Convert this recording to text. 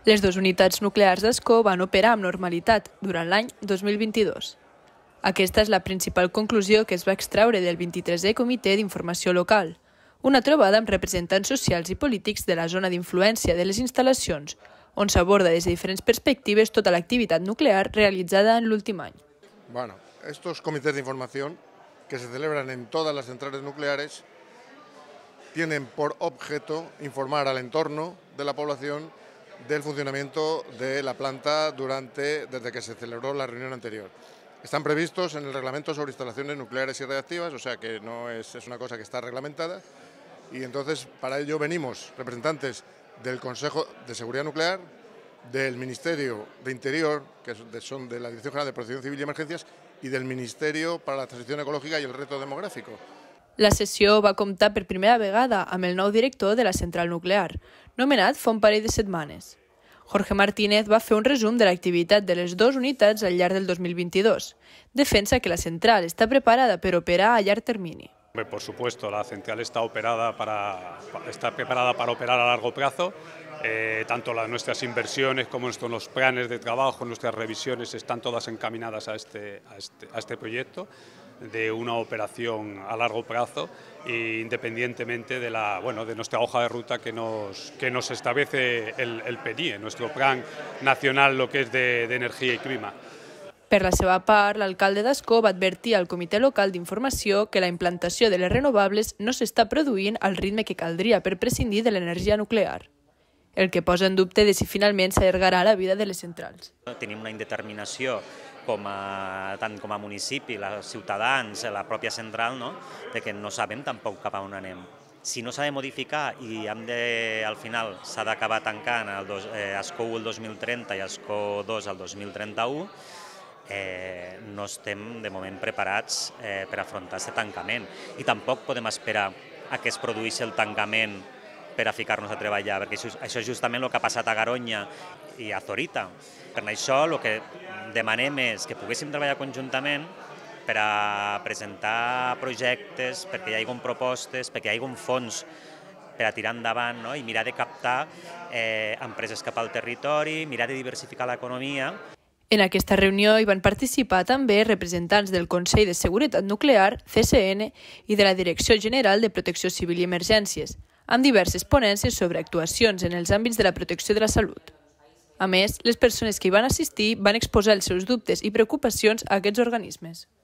Les dues unitats nuclears d'Ascó van operar amb normalitat durant l'any 2022. Aquesta és la principal conclusió que es va extraure del 23è Comitè d'Informació Local, una trobada amb representants socials i polítics de la zona d'influència de les instal·lacions, on s'aborda des de diferents perspectives tota l'activitat nuclear realitzada en l'últim any. Bueno, estos comités de información que se celebran en todas las centrales nucleares tienen por objeto informar al entorno de la población del funcionamiento de la planta desde que se celebró la reunión anterior. Están previstos en el reglamento sobre instalaciones nucleares y reactivas, o sea que no es una cosa que está reglamentada, y entonces para ello venimos representantes del Consejo de Seguridad Nuclear, del Ministerio de Interior, que son de la Dirección General de Protección Civil y Emergencias, y del Ministerio para la Transición Ecológica y el Reto Demográfico. La sessió va comptar per primera vegada amb el nou director de la central nuclear, nomenat fa un parell de setmanes. Jorge Martínez va fer un resum de l'activitat de les dues unitats al llarg del 2022. Defensa que la central està preparada per operar a llarg termini. Por supuesto, la central está preparada para operar a largo plazo. Tanto nuestras inversiones como los planes de trabajo, nuestras revisiones están todas encaminadas a este proyecto de una operación a largo plazo, independientemente de nuestra hoja de ruta que nos establece el PNIE, nuestro Plan Nacional lo que es de Energía y Clima. Per la seva part, l'alcalde d'Ascó va advertir al Comitè Local d'Informació que la implantació de les renovables no s'està produint al ritme que caldria per prescindir de l'energia nuclear, el que posa en dubte de si finalment s'allargarà la vida de les centrals. Tenim una indeterminació tant com a municipi, els ciutadans, la pròpia central, de que no sabem tampoc cap a on anem. Si no s'ha de modificar i al final s'ha d'acabar tancant Ascó 1 el 2030 i Ascó 2 el 2031, no estem de moment preparats per afrontar aquest tancament. I tampoc podem esperar a que es produeixi el tancament per a ficar-nos a treballar, perquè això és justament el que ha passat a Garoña i a Zorita. Per això el que demanem és que poguéssim treballar conjuntament per a presentar projectes, perquè hi hagi propostes, perquè hi hagi fons per a tirar endavant i mirar de captar empreses cap al territori, mirar de diversificar l'economia. En aquesta reunió hi van participar també representants del Consell de Seguretat Nuclear, CSN, i de la Direcció General de Protecció Civil i Emergències, amb diverses ponències sobre actuacions en els àmbits de la protecció de la salut. A més, les persones que hi van assistir van exposar els seus dubtes i preocupacions a aquests organismes.